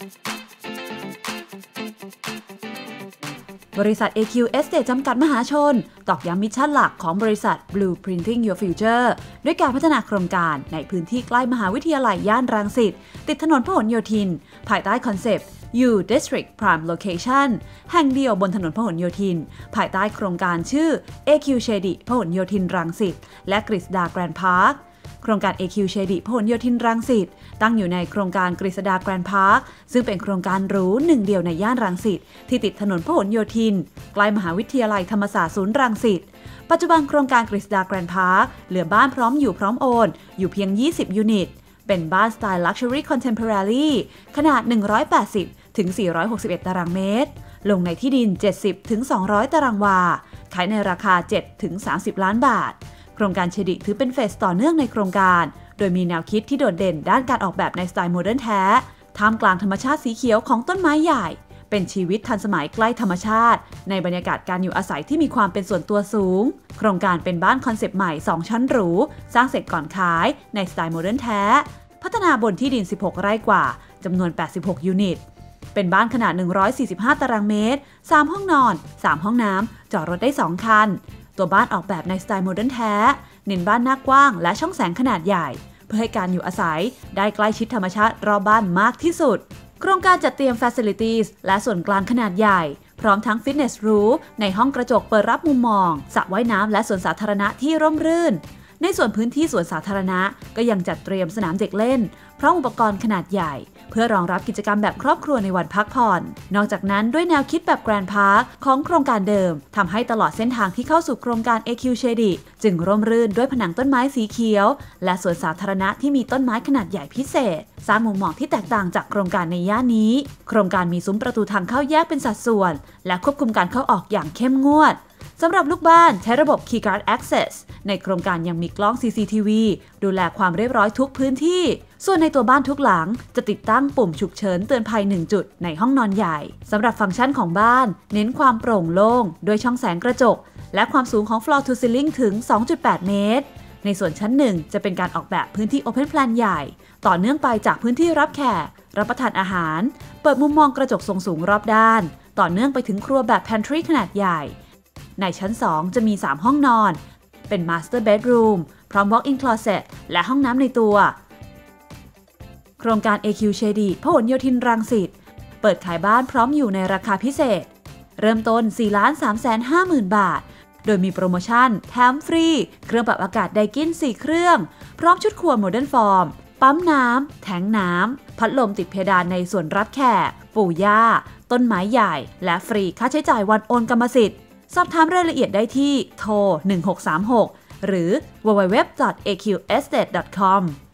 บริษัท AQ Estate จำกัดมหาชนตอกย้ำมิชชั่นหลักของบริษัท Blueprinting Your Future ด้วยการพัฒนาโครงการในพื้นที่ใกล้มหาวิทยาลัยย่านรังสิตติดถนนพหลโยธินภายใต้คอนเซปต์ U District Prime Location แห่งเดียวบนถนนพหลโยธินภายใต้โครงการชื่อ AQ Shady พหลโยธินรังสิตและกฤษดาแกรนด์พาร์คโครงการ AQ Shady พหลโยธินรังสิตตั้งอยู่ในโครงการกฤษดาแกรนด์พาร์คซึ่งเป็นโครงการหรูหนึ่งเดียวในย่านรังสิตที่ติดถนนพหลโยธินใกล้มหาวิทยาลัยธรรมศาสตร์ศูนย์รังสิตปัจจุบันโครงการกฤษดาแกรนด์พาร์คเหลือบ้านพร้อมอยู่พร้อมโอนอยู่เพียง20ยูนิตเป็นบ้านสไตล์ Luxury Contemporary ขนาด180ถึง461ตารางเมตรลงในที่ดิน70ถึง200ตารางวาขายในราคา7ถึง30ล้านบาทโครงการเชดิถือเป็นเฟสต่อเนื่องในโครงการโดยมีแนวคิดที่โดดเด่นด้านการออกแบบในสไตล์โมเดิร์นแท้ท่ามกลางธรรมชาติสีเขียวของต้นไม้ใหญ่เป็นชีวิตทันสมัยใกล้ธรรมชาติในบรรยากาศการอยู่อาศัยที่มีความเป็นส่วนตัวสูงโครงการเป็นบ้านคอนเซปต์ใหม่2ชั้นหรูสร้างเสร็จก่อนขายในสไตล์โมเดิร์นแท้พัฒนาบนที่ดิน16ไร่กว่าจำนวน86ยูนิตเป็นบ้านขนาด145ตารางเมตร3ห้องนอน3ห้องน้ำจอดรถได้2คันตัวบ้านออกแบบในสไตล์โมเดิร์นแท้เน้นบ้านหน้ากว้างและช่องแสงขนาดใหญ่เพื่อให้การอยู่อาศัยได้ใกล้ชิดธรรมชาติรอบบ้านมากที่สุดโครงการจัดเตรียม Facilities และส่วนกลางขนาดใหญ่พร้อมทั้งฟิตเนสหรูในห้องกระจกเปิดรับมุมมองสระว่ายน้ำและสวนสาธารณะที่ร่มรื่นในส่วนพื้นที่สวนสาธารณะก็ยังจัดเตรียมสนามเด็กเล่นพร้อมอุปกรณ์ขนาดใหญ่เพื่อรองรับกิจกรรมแบบครอบครัวในวันพักผ่อนนอกจากนั้นด้วยแนวคิดแบบแกรนด์พาร์คของโครงการเดิมทำให้ตลอดเส้นทางที่เข้าสู่โครงการ AQ Shady จึงร่มรื่นด้วยผนังต้นไม้สีเขียวและสวนสาธารณะที่มีต้นไม้ขนาดใหญ่พิเศษสร้างมุมมองที่แตกต่างจากโครงการในย่านนี้โครงการมีซุ้มประตูทางเข้าแยกเป็นสัดส่วนและควบคุมการเข้าออกอย่างเข้มงวดสำหรับลูกบ้านใช้ระบบ Keyguard Access ในโครงการยังมีกล้อง CCTV ดูแลความเรียบร้อยทุกพื้นที่ส่วนในตัวบ้านทุกหลังจะติดตั้งปุ่มฉุกเฉินเตือนภัย1จุดในห้องนอนใหญ่สำหรับฟังก์ชันของบ้านเน้นความโปร่งโล่งโดยช่องแสงกระจกและความสูงของ floor to ceiling ถึง 2.8 เมตรในส่วนชั้น1จะเป็นการออกแบบพื้นที่ Open Plan ใหญ่ต่อเนื่องไปจากพื้นที่รับแขกรับประทานอาหารเปิดมุมมองกระจกทรงสูงรอบด้านต่อเนื่องไปถึงครัวแบบ Pantry ขนาดใหญ่ในชั้น2จะมี3ห้องนอนเป็น Master Bedroom พร้อม Walk-in Closet และห้องน้ำในตัวโครงการ AQ Shady พหลโยธินรังสิตเปิดขายบ้านพร้อมอยู่ในราคาพิเศษเริ่มต้น 4,350,000 บาทโดยมีโปรโมชั่นแถมฟรีเครื่องปรับอากาศไดกิน4เครื่องพร้อมชุดครัวโมเดิร์นฟอร์มปั๊มน้ำแทงน้ำพัดลมติดเพดานในส่วนรับแขกปู่ย่าต้นไม้ใหญ่และฟรีค่าใช้จ่ายวันโอนกรรมสิทธิ์สอบถามรายละเอียดได้ที่โทร1636หรือ www.aqestate.com